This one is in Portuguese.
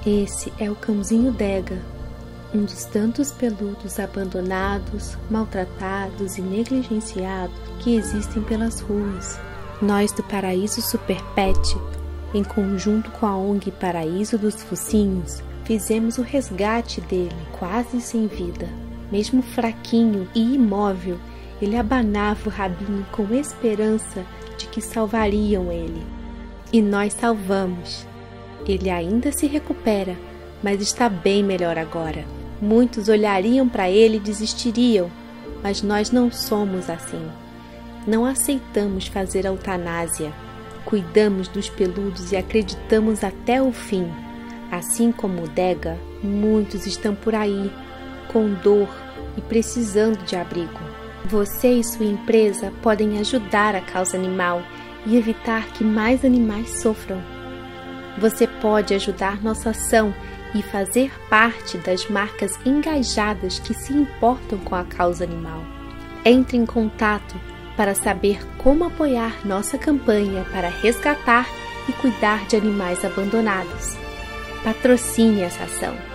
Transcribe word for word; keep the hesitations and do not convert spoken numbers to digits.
Esse é o cãozinho Dega, um dos tantos peludos abandonados, maltratados e negligenciados que existem pelas ruas. Nós do Paraíso Super Pet, em conjunto com a O N G Paraíso dos Focinhos, fizemos o resgate dele quase sem vida. Mesmo fraquinho e imóvel, ele abanava o rabinho com esperança de que salvariam ele. E nós salvamos. Ele ainda se recupera, mas está bem melhor agora. Muitos olhariam para ele e desistiriam, mas nós não somos assim. Não aceitamos fazer eutanásia. Cuidamos dos peludos e acreditamos até o fim. Assim como o Dega, muitos estão por aí, com dor e precisando de abrigo. Você e sua empresa podem ajudar a causa animal e evitar que mais animais sofram. Você pode ajudar nossa ação e fazer parte das marcas engajadas que se importam com a causa animal. Entre em contato para saber como apoiar nossa campanha para resgatar e cuidar de animais abandonados. Patrocine essa ação.